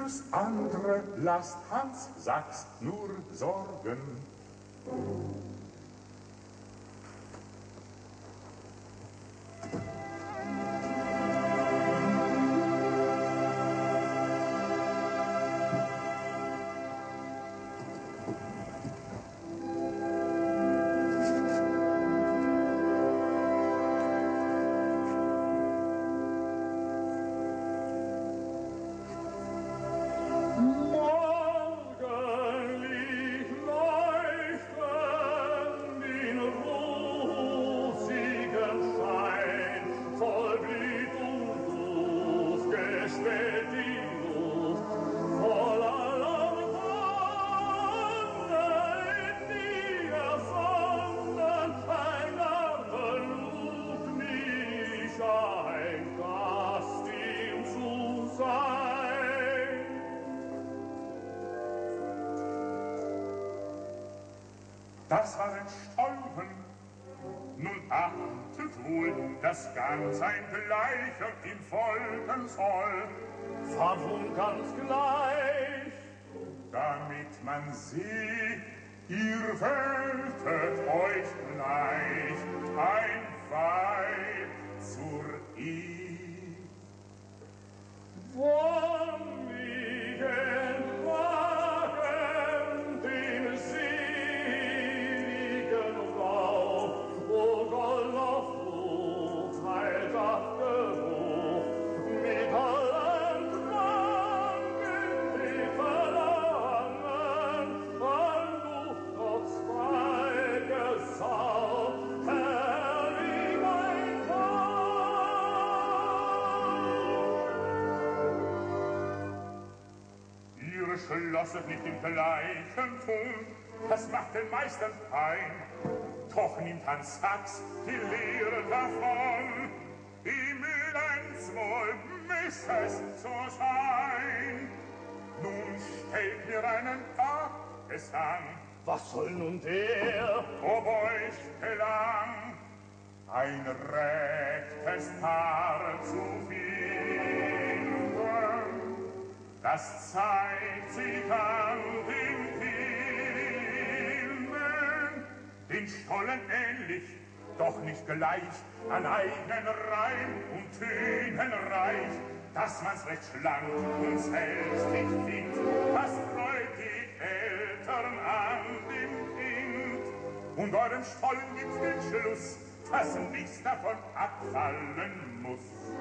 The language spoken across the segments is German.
Fürs andere lasst Hans Sachs nur sorgen. Das waren Stolpen. Nun achtet wohl, dass ganz ein Gleicher ihm folgen soll. Warum ganz gleich? Damit man sieht, ihr wähltet euch gleich ein Weib zur Ehe. Von liegen Wagen den seligen Frau, o Gollof, heiter Geruch, mit allen Kranken, die verlangen, an Luft noch Zweigesau, herrlich ein Ihr schlosset nicht im gleichen Ton, das macht den Meistern fein. Doch nimmt Hans Sachs die Lehre davon, ihm eins wohl müß es so sein. Nun stellt mir einen Abgesang. Was soll nun der? Ob euch gelang, ein rechtes Paar zu finden, das zeigt sich an den Filmen, den Stollen ähnlich, doch nicht gleich, an eigenen Reim und Tönen reich, dass man's recht schlank und selbst nicht findet, was freut die Eltern an dem Kind. Und euren Stollen gibt den Schluss, dass nichts davon abfallen muss.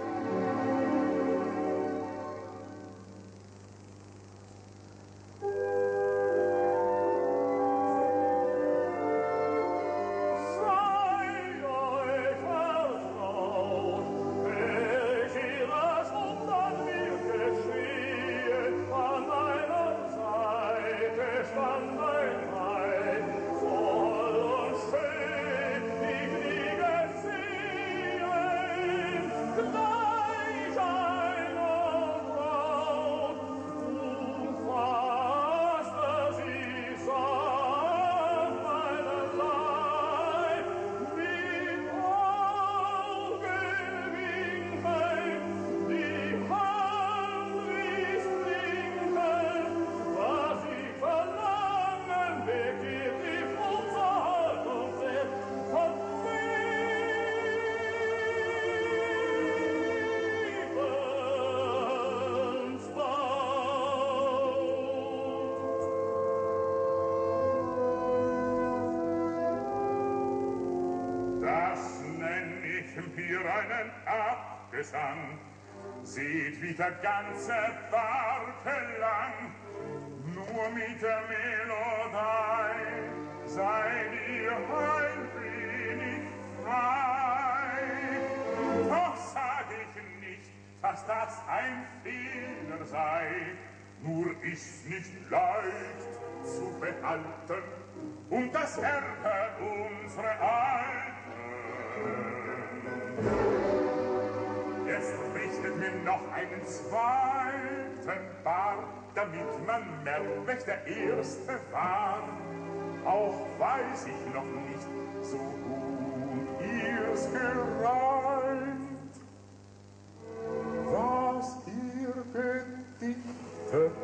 Seht, wie der ganze Barke lang, nur mit der Melodie seid ihr ein wenig frei. Doch sag ich nicht, dass das ein Fehler sei, nur ist's nicht leicht zu behalten und das Erbe unsere Alten. Jetzt richtet mir noch einen zweiten Bart, damit man merkt, welch der erste war. Auch weiß ich noch nicht so gut ihr's gereimt, was ihr gedichtet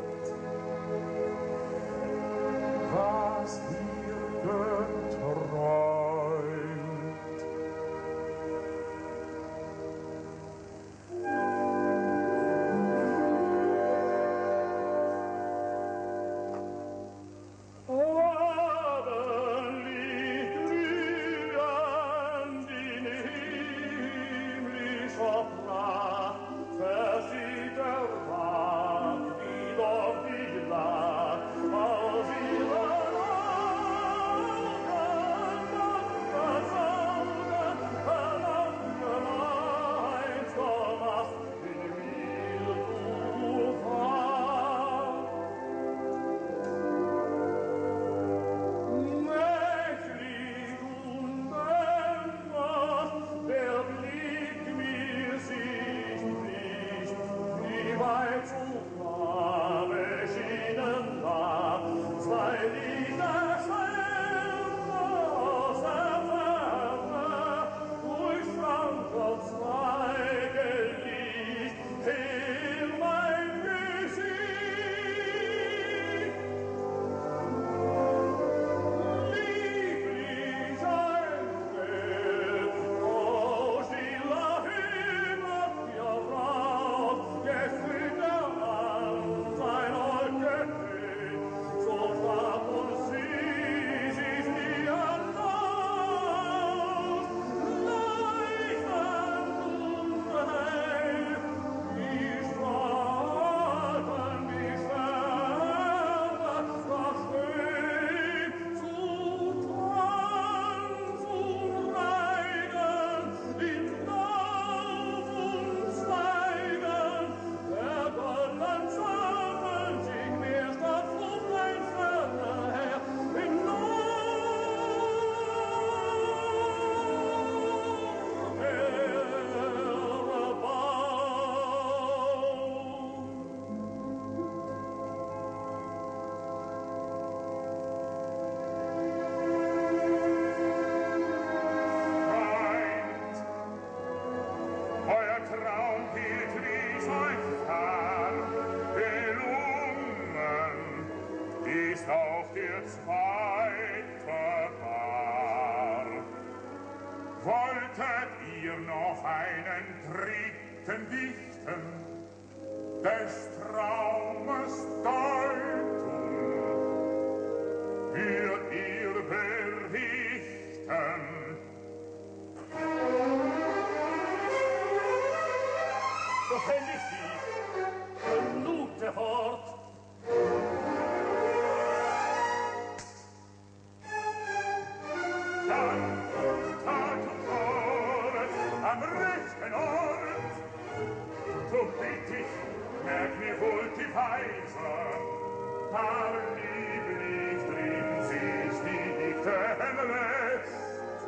Wolltet ihr noch einen dritten dichten, des Traumes Deutung, würd ihr berichten? So fänd ich sie, genugte fort. Dann Tat und Wort am rechten Ort. So bitt ich, merk mir wohl die Weise, da lieblich drin sich die Dichten lässt.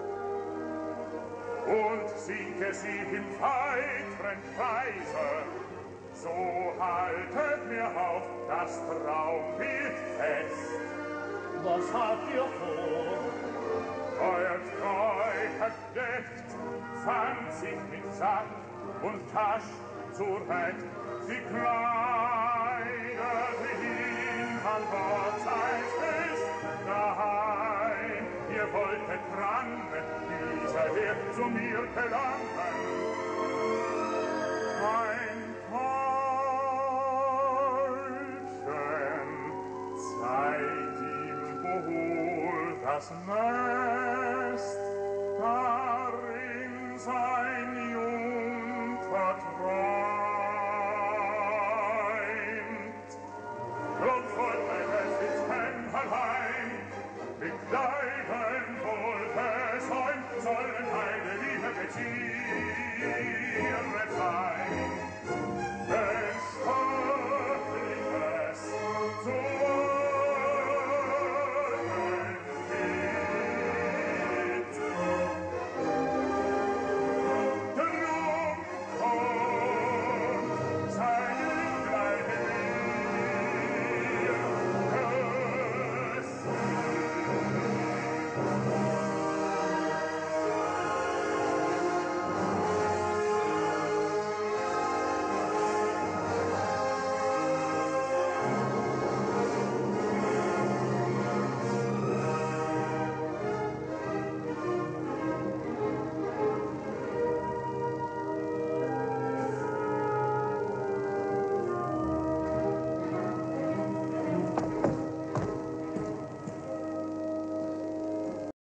Und sinke sie im weiteren Kreise, so haltet mir auf das Traumbild fest. Was habt ihr vor? Euer Treu deckt, fand sich mit Sack und Tasch zurecht. Sie kleidet ihn an Bord seins Fest daheim. Ihr wolltet drangen, dieser wird zu mir gelangen. Mein Täubchen zeigt ihm wohl das Meer.